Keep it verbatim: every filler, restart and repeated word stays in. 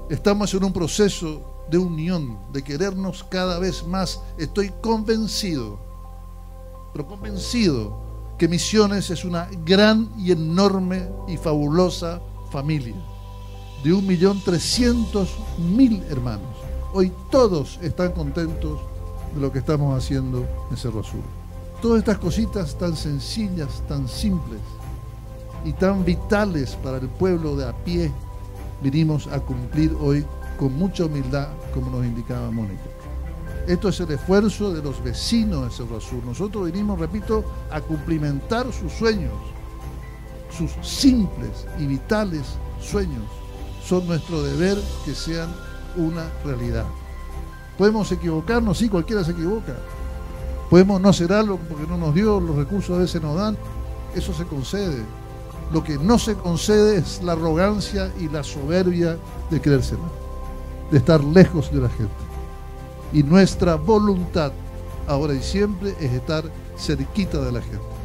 Estamos en un proceso de unión, de querernos cada vez más. Estoy convencido, pero convencido, que Misiones es una gran y enorme y fabulosa familia de un millón trescientos mil hermanos. Hoy todos están contentos de lo que estamos haciendo en Cerro Azul. Todas estas cositas tan sencillas, tan simples y tan vitales para el pueblo de a pie, vinimos a cumplir hoy con mucha humildad, como nos indicaba Mónica. Esto es el esfuerzo de los vecinos de Cerro Azul. Nosotros vinimos, repito, a cumplimentar sus sueños, sus simples y vitales sueños. Son nuestro deber que sean una realidad. Podemos equivocarnos, sí, cualquiera se equivoca. Podemos no hacer algo porque no nos dio, los recursos a veces nos dan, eso se concede. Lo que no se concede es la arrogancia y la soberbia de creérsela, de estar lejos de la gente. Y nuestra voluntad, ahora y siempre, es estar cerquita de la gente.